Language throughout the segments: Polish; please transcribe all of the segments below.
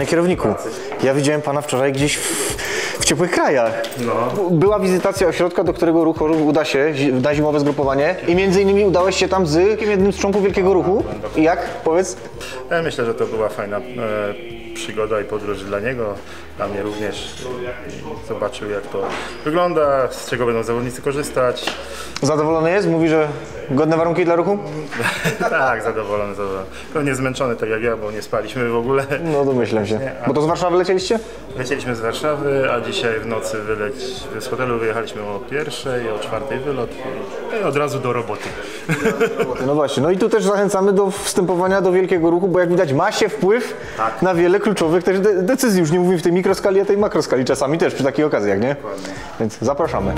Panie kierowniku, ja widziałem pana wczoraj gdzieś w ciepłych krajach. No. Była wizytacja ośrodka, do którego ruchu uda się na zimowe zgrupowanie i między innymi udałeś się tam z jednym z członków Wielkiego Ruchu. I jak? Powiedz. Ja myślę, że to była fajna przygoda i podróż dla niego, dla mnie również. Zobaczył, jak to wygląda, z czego będą zawodnicy korzystać. Zadowolony jest? Mówi, że godne warunki dla ruchu? Tak, zadowolony. Pewnie zmęczony tak jak ja, bo nie spaliśmy w ogóle. No domyślam się. Bo to z Warszawy lecieliście? Lecieliśmy z Warszawy, a dzisiaj w nocy z hotelu wyjechaliśmy o 1:00, o 4:00 wylot i od razu do roboty. No właśnie, no i tu też zachęcamy do wstępowania do Wielkiego Ruchu, bo jak widać ma się wpływ na wiele kluczowych też decyzji. Już nie mówimy w tej mikroskali, a tej makroskali czasami też przy takich okazjach, nie? Dokładnie. Więc zapraszamy.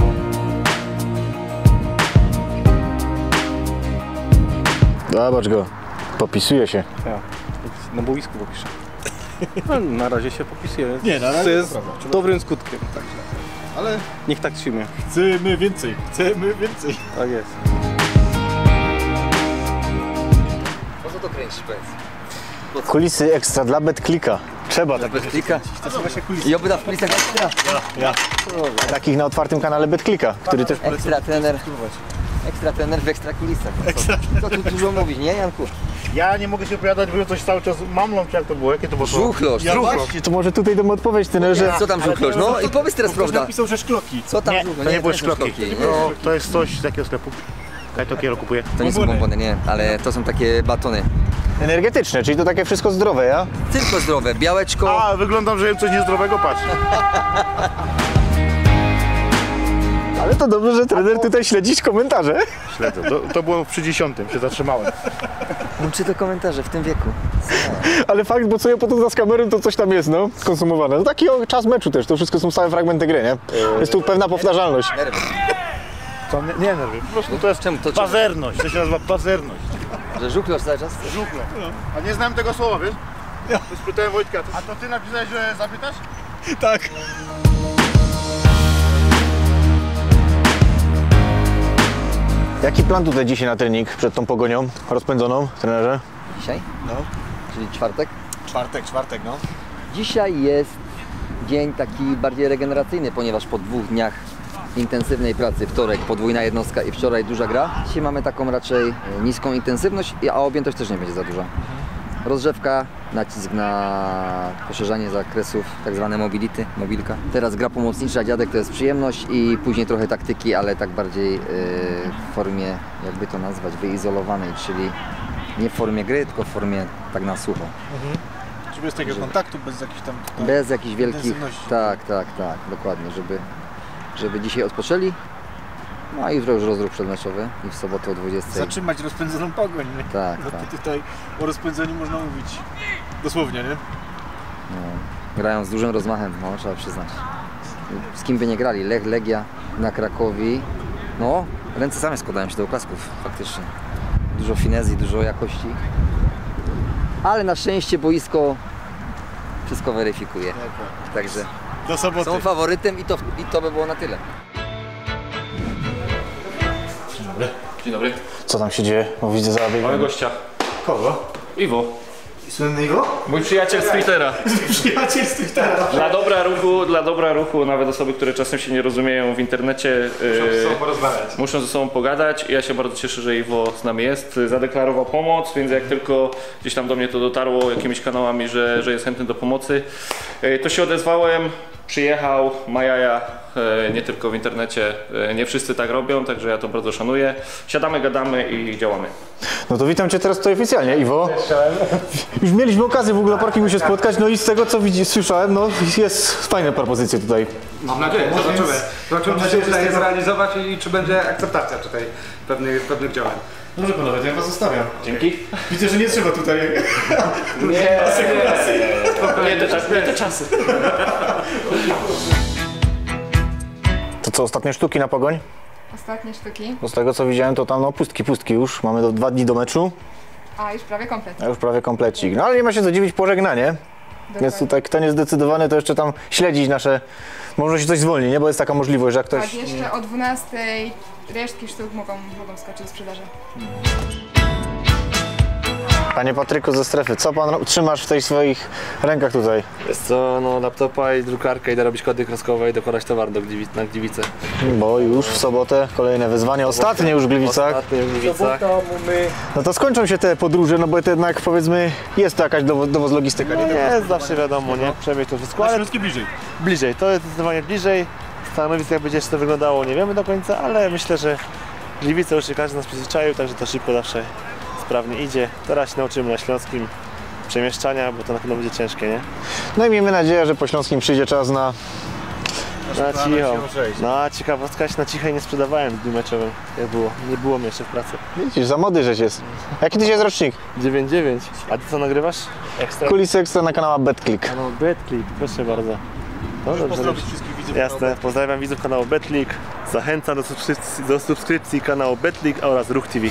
Zobacz go, popisuje się. Ja, na boisku popiszę. No, na razie się popisuje. Nie, na razie to jest dobrym skutkiem. Także. Ale niech tak trzyma. Chcemy więcej, chcemy więcej. Tak jest. Po co to kręcisz, powiedz? Kulisy ekstra dla BetClicka. Trzeba tak. BetClicka? To są właśnie kulisy. I oby w kulisach ekstra. Takich na otwartym kanale BetClicka, który też... Ekstra trener w ekstra kulisach. Co tu dużo mówić, nie Janku? Ja nie mogę się opowiadać, bo coś cały czas mamlą, czy jak to było? Jakie to było? Żuchlosz. To może tutaj damy odpowiedź, trenerze. Co tam żuchlosz? No i powiedz teraz prawda. Napisał, że szkloki. Co tam Nie, żuchlosz? to nie były są szkloki. nie. To jest coś z jakiego sklepu? Kaj to kiero kupuje? To nie są bombony, nie, ale to są takie batony. Energetyczne, czyli to takie wszystko zdrowe, ja? Tylko zdrowe, białeczko. A, wyglądam, że jem coś niezdrowego, patrz. Ale to dobrze, że trener tutaj śledzić komentarze. Śledzę. To było przy 10, się zatrzymałem. Czyta komentarze w tym wieku. Ale fakt, bo co ja potem za z kamerą, to coś tam jest, no, konsumowane. No taki czas meczu też, to wszystko są stałe fragmenty gry, nie? Jest tu pewna powtarzalność. To nie nerwy, po prostu to jest Czemu to? pazerność, to się nazywa pazerność. Że żuchlosz cały czas? Żuchlo. A nie znałem tego słowa, wiesz? To spytałem Wojtka. A to ty napisałeś, że zapytasz? Tak. Jaki plan tutaj dzisiaj na trening przed tą pogonią rozpędzoną, trenerze? Dzisiaj? No. Czyli czwartek? Czwartek, no. Dzisiaj jest dzień taki bardziej regeneracyjny, ponieważ po 2 dniach intensywnej pracy, wtorek podwójna jednostka i wczoraj duża gra. Dzisiaj mamy taką raczej niską intensywność, a objętość też nie będzie za duża. Rozgrzewka, nacisk na poszerzanie zakresów, tak zwane mobility, mobilka. Teraz gra pomocnicza, dziadek to jest przyjemność i później trochę taktyki, ale tak bardziej w formie, jakby to nazwać, wyizolowanej, czyli nie w formie gry, tylko w formie tak na sucho. Żeby bez takiego kontaktu, bez jakichś tam... Bez jakichś wielkich... intensywności. Tak, dokładnie, żeby dzisiaj odpoczęli. No a jutro już rozruch przedmeczowy i w sobotę o 20:00. Zatrzymać rozpędzoną pogoń, nie? Tak, No tak. to tutaj o rozpędzeniu można mówić dosłownie, nie? No, grają z dużym rozmachem, no, trzeba przyznać. Z kim by nie grali, Lech, Legia na Krakowi. No, ręce same składają się do oklasków, faktycznie. Dużo finezji, dużo jakości. Ale na szczęście boisko wszystko weryfikuje. Także Do soboty. są faworytem i to by było na tyle. Dzień dobry. Co tam się dzieje? Bo widzę za Mamy biegiem. gościa. Kogo? Iwo. Słynnego? Mój przyjaciel z Twittera. Przyjaciel z Twittera. Dla dobra ruchu, nawet osoby, które czasem się nie rozumieją w internecie, muszą ze sobą pogadać. Ja się bardzo cieszę, że Iwo z nami jest. Zadeklarował pomoc, więc jak tylko gdzieś tam do mnie to dotarło jakimiś kanałami, że jest chętny do pomocy, to się odezwałem. Przyjechał, ma jaja, nie tylko w internecie, nie wszyscy tak robią, także ja to bardzo szanuję. Siadamy, gadamy i działamy. No to witam Cię teraz tutaj oficjalnie, Iwo. Już mieliśmy okazję w ogóle na parkingu się spotkać, no i z tego co słyszałem, no jest fajne propozycje tutaj. Mam nadzieję, zobaczymy. Zobaczymy, czy się udaje zrealizować i czy będzie akceptacja tutaj pewnych działań. Dobrze panowie, to ja was zostawiam. Dzięki. Widzę, że nie trzeba tutaj... Nie te czasy. To co, ostatnie sztuki na pogoń? Ostatnie sztuki. Bo z tego co widziałem, to tam no pustki już. Mamy 2 dni do meczu, A, już prawie komplet. a już prawie komplecik. No ale nie ma się co dziwić, pożegnanie. Więc tutaj kto niezdecydowany, to jeszcze tam śledzić nasze... Może się coś zwolni, nie? Bo jest taka możliwość, że jak ktoś... Tak, jeszcze o 12:00 resztki sztuk mogą skoczyć z sprzedaży. Panie Patryku ze strefy, co pan trzymasz w tej swoich rękach tutaj? Jest co, no laptopa i drukarkę, idę robić kody kreskowe i dokładać towar na Gliwice. Bo już w sobotę kolejne wyzwanie, ostatnie już w Gliwicach. Ostatnie w Gliwicach. No to skończą się te podróże, no bo to jednak powiedzmy jest to jakaś dowoz logistyka, nie? Jest zawsze wiadomo, nie? Przemyśl to wszystko, ale bliżej. bliżej, to jest zdecydowanie bliżej. Stanowisk jak będzie jeszcze to wyglądało nie wiemy do końca, ale myślę, że Gliwice już się każdy nas przyzwyczaił, także to szybko zawsze sprawnie idzie. Teraz się nauczymy na Śląskim przemieszczania, bo to na pewno będzie ciężkie, nie? No i miejmy nadzieję, że po Śląskim przyjdzie czas na... Na cicho. No a ciekawostka, się na cichej nie sprzedawałem w dniu meczowym, jak było. Nie było mnie jeszcze w pracy. Widzisz, za młody żeś jest. Jaki ty jest rocznik? 9-9. A ty co nagrywasz? Ekstra. Kulisy Ekstra na kanału BetClick. Kanał BetClick, proszę bardzo. No dobrze. Wszystkich widzów. Jasne, pozdrawiam widzów kanału BetClick. Zachęcam do subskrypcji kanału BetClick oraz Ruch TV.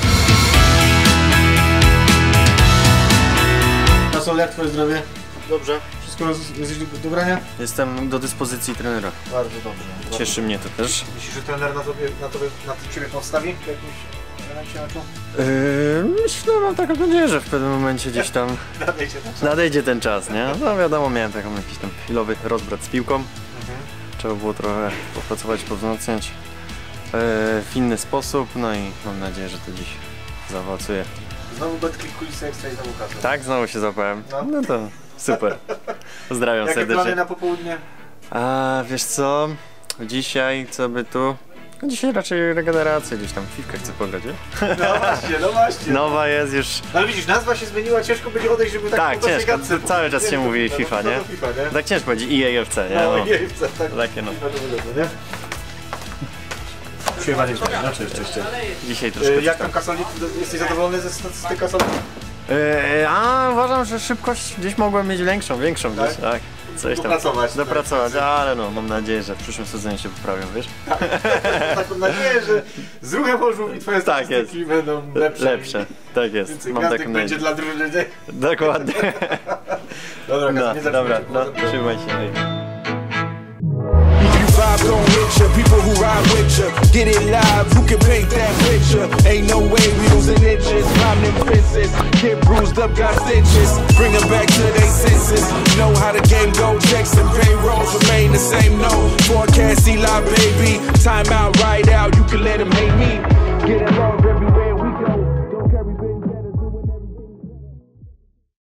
Nasol, jak twoje zdrowie? Dobrze. Wszystko jesteś do grania? Jestem do dyspozycji trenera. Bardzo dobrze. Cieszy mnie to też. Myślisz, że trener na ciebie postawi w jakimś elemencie meczu? Myślę, mam taką nadzieję, że w pewnym momencie gdzieś tam nadejdzie ten czas, nie? No wiadomo, miałem taką jakiś tam chwilowy rozbrat z piłką. Trzeba było trochę popracować, powzmacniać w inny sposób, no i mam nadzieję, że to dziś zaowocuje. Znowu BetClick, Kulisy Ekstra i znowu kasę. Tak, znowu się złapałem. No to super. Pozdrawiam Jakie serdecznie. plany na popołudnie? A wiesz co? Dzisiaj co by tu? No dzisiaj raczej regeneracja, gdzieś tam piwkę chcę pograć, nie? No właśnie. Nowa jest już. No ale widzisz, nazwa się zmieniła, ciężko będzie odejść, żeby Tak, po ciężko. gadce Cały czas się mówi no, FIFA, no, nie? to FIFA, nie? Tak ciężko będzie EAFC, nie? No, No. nie chcę, tak. Takie no. FIFA to wygląda, nie? Śpiewanie cześć. Dzisiaj troszkę. Jak tam kasolnik? Jesteś zadowolony ze statystyki kasolnik? Uważam, że szybkość gdzieś mogłem mieć większą gdzieś, tak. Coś tam dopracować, ale no mam nadzieję, że w przyszłym sezonie się poprawią, wiesz? Taką nadzieję, że z ruchem Orzów i twoje statystyki będą lepsze. Tak jest. Więcej Mam gwiazdek taką będzie nadzieję. dla drużyny. Dokładnie. Dobra, No, nie dobra, zaczynajcie. no, trzymaj się. Vibe don't hit ya, people who ride with ya. Get it live, who can paint that picture? Ain't no way we losing inches, climbing fences. Get bruised up, got stitches. Bring them back to their senses. Know how the game go, checks and payrolls remain the same. No forecast, Eli, baby. Time out,